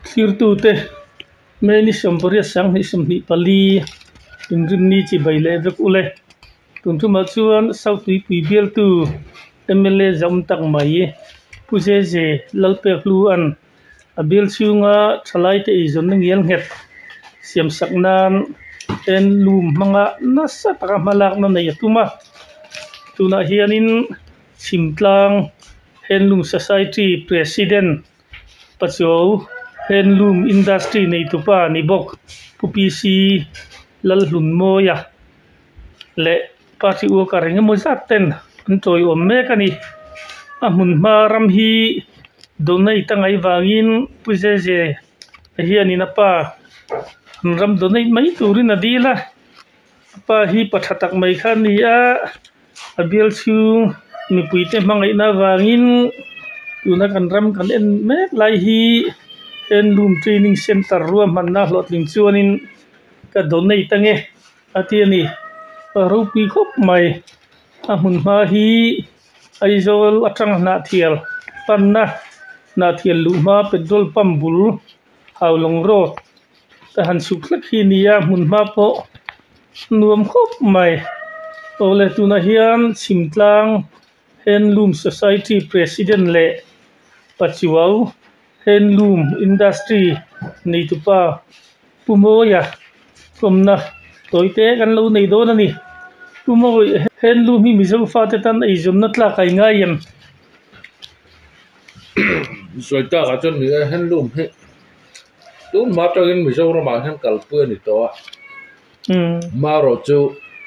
Sirtu te meni somporia sang ni somni pali tunjun ni chi baile vek ule tuntu machuan sautui puibial tu MLA jam tak mai puje je lalpe hlu an abil chunga thalai te izon ngial nget siam saknan en lum manga nasa taka malak na nei atuma tuna hianin simtlang Handloom Society President Pacho Handloom Industry nei tupa ni bok pupisi lal hlun moya le party u ka ringa mo zaten antoi om me kani amun maram hi donai tangai wangin pujeje hianin apa ram donai mai turin adila apa hi pathatak mai khan ya abial chu mi puite mangai na wangin tuna kan ram kan en me lai hi Handloom Training Center ruam manna hlotling chuanin ka donai tange atiani rupi khop mai amun ma hi aizol atang na thial panna na thial lu ma petrol pump bul hawlong road ta han suklak hi nia mun ma po nuam khop mai ole tuna hian simtlang Handloom Society President le pachiwau Handloom Industry nei tupa pumoya komna toite kan lo nei do na ni pumo Handloom mi mizo fa te tan ei zom na tla kai nga yem soita ka chon ni Handloom he tun ma to in mizo ro ma han kal pu ni to ma ro chu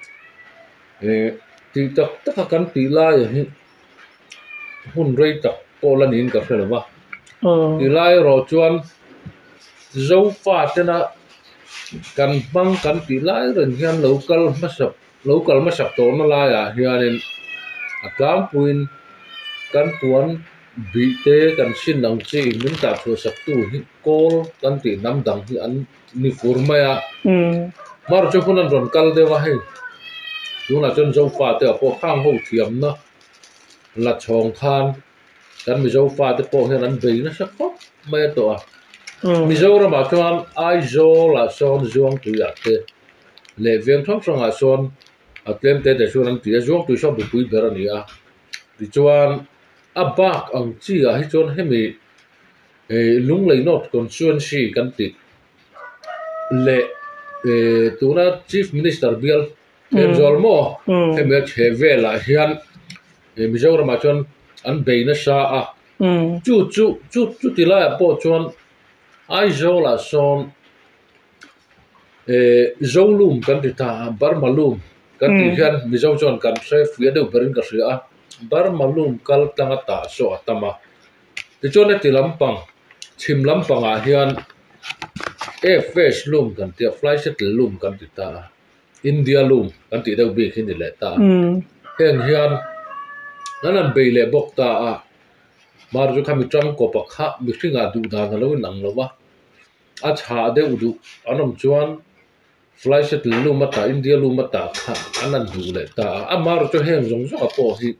ti tak tak kan ti la ya hi hun rei tak ko la nin ka phela ba ti lai ro chuan zo fa te na kan bang kan ti lai ren hian local masak to na la ya hianin atlang puin kan puan bi te kan sin nang chi min ta thu sak tu hi kol kan ti nam dang hi an ni furma ya mar chu punan ron kal de wa he tuna chon zo fa te po khang ho thiam na la chong than kan mi zo fa te po hian an bei na sak khop mai to a Mizoram a chuan aizo la son zuang tu ya te le veng thong song a son a tlem te chuan an ti zuang tu shop pui ber ani a ti chuan a bak ang chi a hi chuan hemi lung lei not constituency kan ti le tuna chief minister bial Enjol mo hemi chevela hian Mizoram a chuan an beina sa a chu tila po chuan aizo la son zolum kan ti ta barmalum kan ti hian mizo chuan kan se fia deuh berin ka hria barmalum kal tanga ta so atama ti chuan ti lampang chim lampang a hian fresh lum kan ti fly settle lum kan ti ta India lum kan ti deuh bik hin le ta heng hian nanan beile bok ta a mar ju khami tram ko pakha mi hringa du dan lo nang lo wa a cha de udu anom chuan fly settle lu mata India lu mata kha anan du le ta amar cho heng jong zo po hi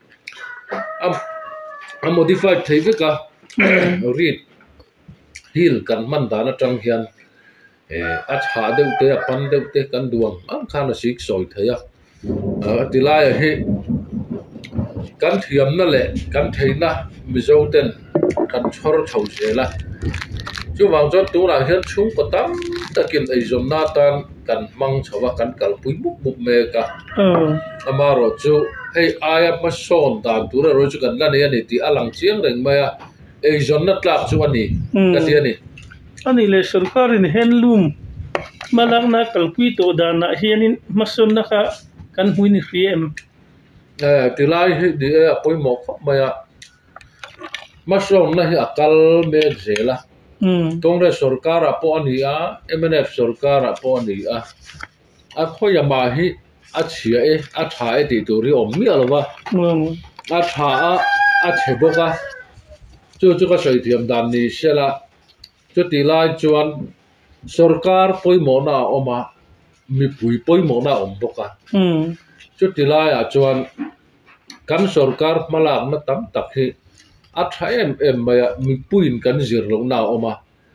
am modified thei ka read hil kan man dana tang hian a cha de te pan de te kan duang am khana sik soi theya tilai hi kan thiam na le kan theina mizo ten kan chhor thau zela chu wang chon tu na hian chung patam takin ei zom na tan kan mang chawa kan kal pui muk me ka amaro chu hei aya ma son dan tu ro chu kan la ne ani ti alang chiang reng ma ei zon na tlak chu ani ka ti ani le sarkarin Handloom malak na kalpui to dana hianin mason na ka kan huini riem tilai hi di apoi mo maya mason na hi akal me zela Congress sarkar po ani a MNF sarkar po ani a khoya ma hi a chia a tha ti tu ri om mi alwa a tha a cheboka chu ka soi thiam dan ni sela chu tilai chuan sarkar poimo na oma mi pui poimo na om boka chu tilai a chuan kan sarkar malak na tam tak hi a tha em maya mi puin kan zir lo na oma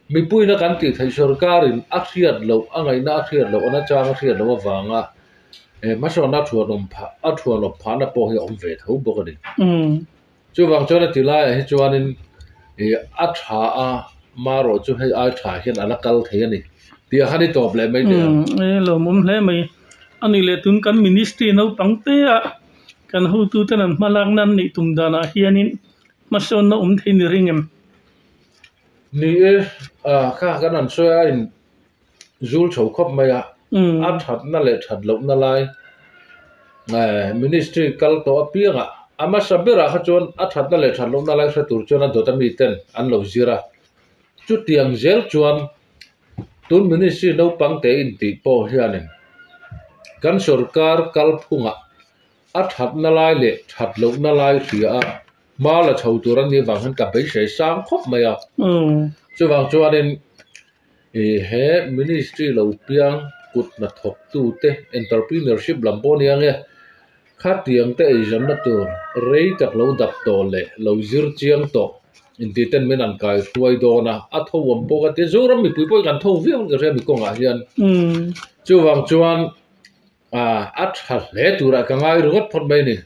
mi pui na kan ti thai sarkarin akhiat lo angai na akhiat lo ana chang akhiat lo wanga ma so na thuan pha a thuan pha na po hi om ve tho bok ani chu wang chona tilai hi chuanin a tha a maro chu hei a tha hian ala kal thei ani tia hani top le mai de lo mum hle mai ani le tun kan ministry no pangte a kan hu tu tan malak nan ni tum dana hianin mason na thei ni ringem ni kha kan an soya in zul chho khop mai a that na le that lo na lai ministry kal to apinga ama sabira kha chon a that na le that lo na lai sa tur chona dota mi ten an lo zira chu tiang zel chuan tun ministry no pangte in ti po hianin kan sarkar kal phunga a that na lai le that lo na lai ria mala chho turan ni wang han ka bai sei sang khop mai a chu wang chuanin he ministry lo piang kut na thok tu te entrepreneurship lampo ni ange kha tiang te jan na tur rei tak lo dak to le lo zir chiang to in ti ten men an kai huai do na a tho wam po ka te zoram mi pui poi kan tho viang ga re mi ko nga hian chu wang chuan a tha le tura ka ngai ruat phot mai ni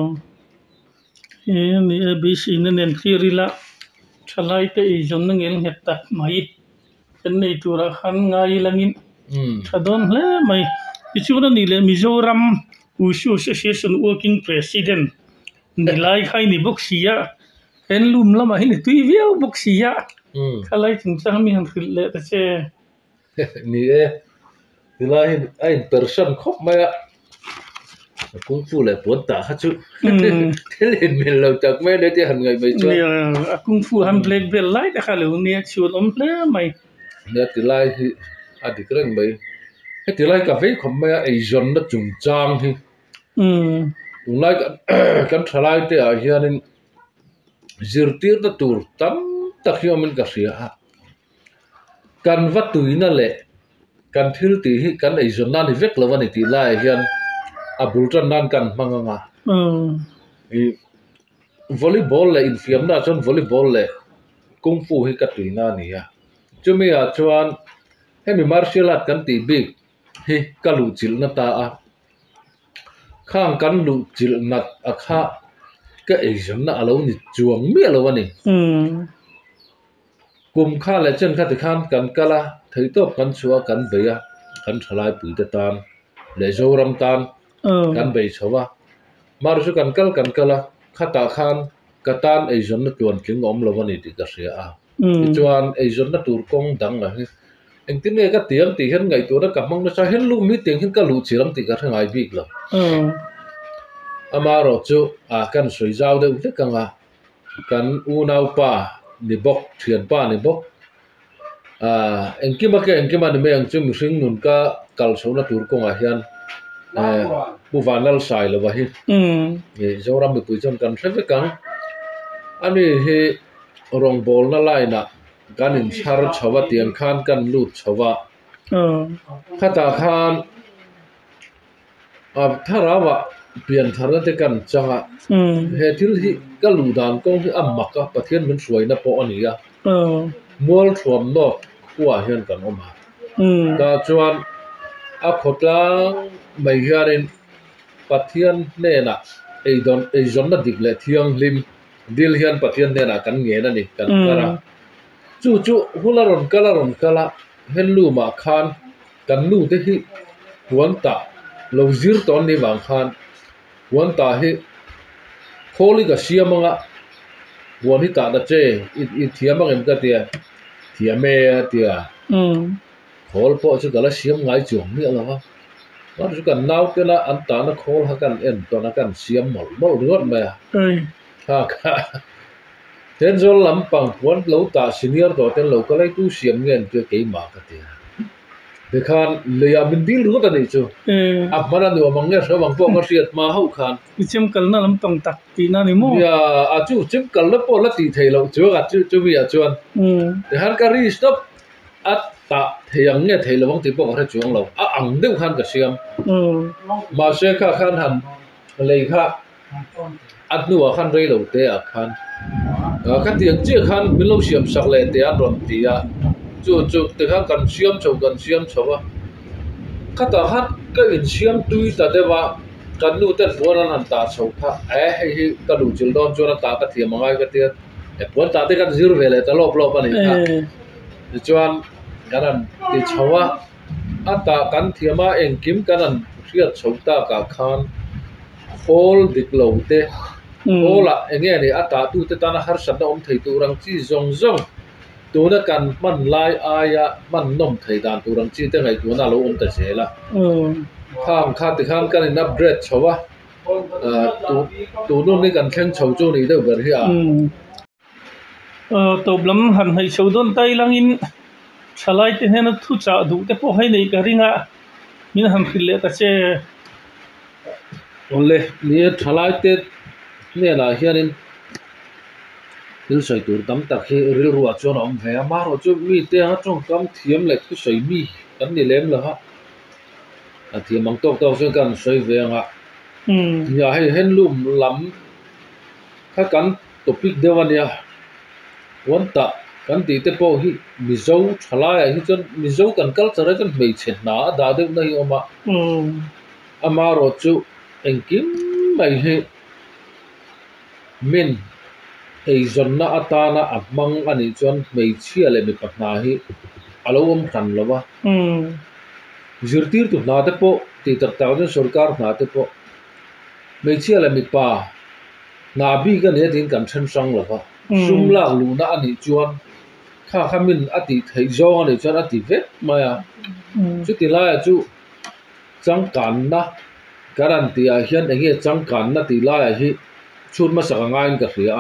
ni abc na nen thirila thalai te jon na ngel het tak mai kan nei tura khan ngai langin thadon hle mai ichuna ni le Mizoram Wushu Association working president nilai khai ni boxia en lum lama hi ni tuiviau boxia khalai chung chang mi han khil le ta che ni nilai ai person khop mai a kung fu le pon ta ha chu thelin mel lo tak mai le ti han ngai mai chu kung fu han black belt lai ta kha le ni chul om hle mai ne tilai hi adikreng mai he tilai ka ve khom mai a jon na chung chang hi lai kan thalai te a hianin zirtir na tur tam tak hiamin ka ria kan vatuina le kan thil ti hi kan jon na ni vek lawani ti lai hian abultan nan kan manganga volleyball le infiam na chon volleyball le kung fu hi ka tuina ni ya chumi a chuan hemi martial art kan ti big hi kalu chil na ta a khang kan lu chil nat a kha ka ejam na alo ni chuang mi alo ani kum kha le chen kha ti khan kan kala thei top kan chua kan beya kan thalai pui ta tan le zoram tan kan bei chowa mar su kan kala khata khan katan ejam na tuan tling om lo ani ti ka ria a chuan ejam na tur kong dang a hi engtin nge ka tiang ti hen ngai to na ka mang na cha hen lu mi teng hen ka lu chiram ti ka ngai bik lo amaro chu kan soi zau de te kanga kan u nau pa ni bok thian pa ni bok engkima ni me ang chu mi hring nun ka kal so na tur kong a hian bu vanal sai lo wa hi zoram mi pui chon kan theve kang ani he rong bol na lai na kan in char chawa tiang khan kan lut chawa khata khan tharawa pian thara te kan changa he thil hi ka lu dan kong hi amma ka pathian min suai na po ania mol thuam no huwa hian kan oma ka chuan a khotlang mai hianin pathian ne na eidon na dik le thiang lim dil hian pathian ne na kan nge na ni kan kara chu hularon kala hen lu ma khan kan lu te hi huan ta lo zir ton ni wang khan huan ta hi kholi ka siamanga huan hi ta da che i thiamang em ka tia thiame tia khol po chu kala siam ngai chuang mi alawa mar chu kan nau te na an ta na khol ha kan en to na kan siam mol ruat ma ha ten zol lampang puan lo ta senior to ten lo ka lai tu siam ngen ke ke ma ka te de khan le ya min dil ru ta nei chu ap mana no mang ne so mang po ma riat ma hau khan chem kal na lampang tak ti na ni mo ya a chu chem kal la po la ti thei lo chu ga chu bi a chuan de han ka ri stop at ta theyang nge thei lo wang ti po ka chuang lo a ang deu khan ka siam ma se kha khan han le kha at nu a khan rei lo te a khan ka tiang chi khan min lo siam sak le te an ron ti a chu te khang kan siam chawa khata hat ka in siam tui ta dewa kan nu te boran an ta chho kha hi ka lu chil don chona ta ka thiam ngai ka tia e pon ta te kan zir vele ta lop ani kha chuan kanan ti chawa ata kan thiama eng kim kanan riat chhota ka khan hol diklo te hola enge ni ata tu te tana har sana thei tu rang chi zong tuna kan man lai aya man nom thei dan tu rang chi te ngai tuna lo ta zela kham kha ti kham kan in upgrade chawa tu nu ni kan thleng chho chu ni de ber hi a to blam han hai chodon tai langin chalai te hena thu cha du te po hai nei ka ringa min ham khile ka che ole ni thalai te ne la hianin til soi tur tam tak hi ril ruwa chon om ve ma ro chu mi te ha chong kam thiam le khu soi mi kan ni lem la ha a thiam mang tok tok kan soi ve nga ya hai hen lum lam kha kan topic dewania wanta kan ti te po hi mizo thalai hi chon mizo kan culture kan mei chen na da de nei oma ama ro chu engkim mai he min ei zonna atana amang ani chuan mei chia le mi patna hi alom khan lova zirtir tu na te po ti tak taw den sarkar na te po mei chia le mi pa na bi kan he din kan than sang lova sum la lu na ani chuan kha khamin ati thei zo ani chuan ati vet maya chu ti la chu chang kan na garanti a hian enge chang kan na ti la hi chun ma saka ngain ka ria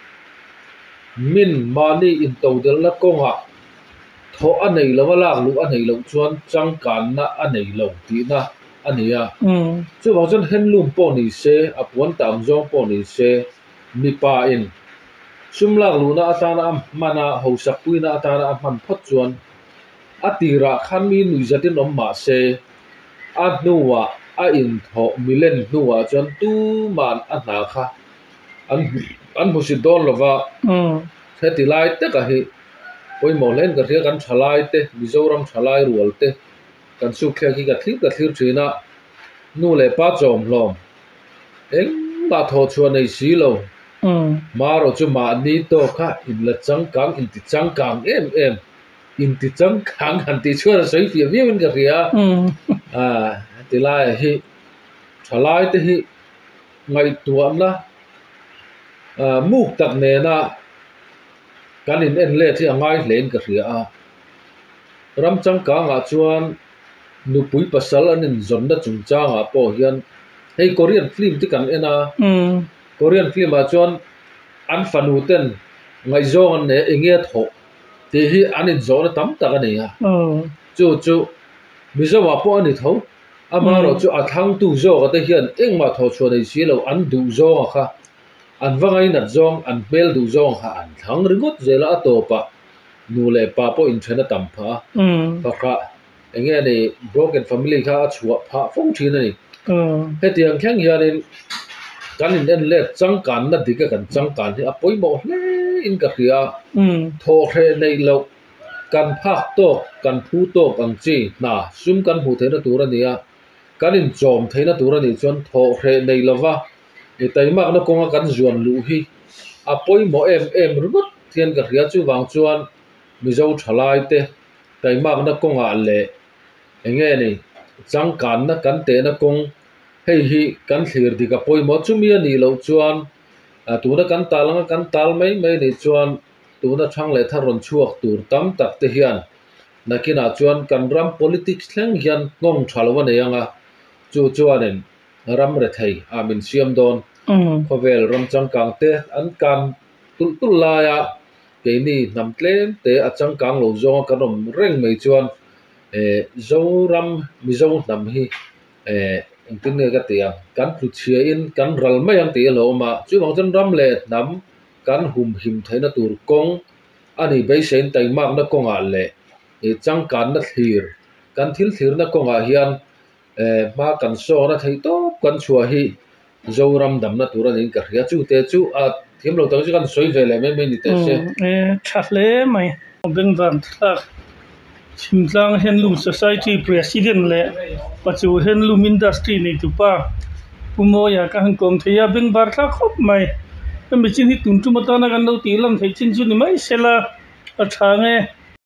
min mani in to del na konga tho anei lawala lu anei lo chuan chang kan na anei lo ti na ania chu wa jon henlum po ni se apon tam zong po ni se mi pa in sumlak lu na atana mana hosak puina atana man phot chuan atira khan mi nui zatin om ma se nuwa a in tho milen nuwa chuan tu man a na kha an musi don lova heti lai te ka hi poi mo len ka ria kan thalai te mizoram thalai rual te kan su khia ki ka thlir thina nu le pa chom hlom eng ba tho chuan nei si lo ma ro chu ma ni to kha in la chang kang in ti chang kang em in ti chang kang han ti chuan soi fi viewin ka ria ti lai hi thalai te hi ngai tuam na muk tak ne na kan in en le thi angai len ka ria a ram chang ka nga chuan nu pui pasal an in zon na chung cha nga po hian hei korean film ti kan ena korean film a chuan an fanu ten ngai zo an ne enge tho ti hi an in zo na tam tak ani a chu mi zo wa po ani tho ama ro chu a thang tu zo ka te hian engma tho chuan ei si lo an du zo kha an wangai nat zong an bel du zong ha an thang ringot zela atopa nu le pa po in thena tam pha kha enge ni broken family kha chua pha phong thina ni hetiang khang hianin kan in en le chang kan na dika kan chang kan hi apoi mo hle in ka ria tho khe nei lo kan phak to kan phu to ang chi na sum kan hu thena tura nia kan in chom thena tura ni chon tho khe nei lova e taimak na konga kan zuan lu hi apoi mo em rut thian ka ria chu wang chuan mizo thalai te taimak na konga le enge ni chang kan na kan te na kong hei hi kan thlir di ka poi mo chu mi ani lo chuan tuna kan talanga kan tal mai ni chuan tuna thang le tharon chuak tur tam tak te hian nakina chuan kan ram politics thleng hian ngong thalwa ne anga chuanin ram re thei amin siam don khovel ram chang kang te an kan tul la ya ke ni nam tlem te a chang kang lo zo ka rom reng mai chuan zo ram mi zo nam hi tin ne ka tia kan phu chia in kan ral mai ang te lo ma chu wang jan ram le nam kan hum him thaina tur kong ani be sen tai mak na konga le chang kan na thlir kan thil thlir na konga hian ma kan so na thei to kan chua hi zoram dam na tura nin ka ria chu te chu a thim lo tang chu kan soi ve le me ni te se thle mai beng van thak Simtlang Handloom Society President le pachu Handloom Industry nei tupa pumo ya ka hangkom thaya beng bartha khop mai mi chin hi tum tu mata na kan lo ti lam thei chin chu ni mai sela a thange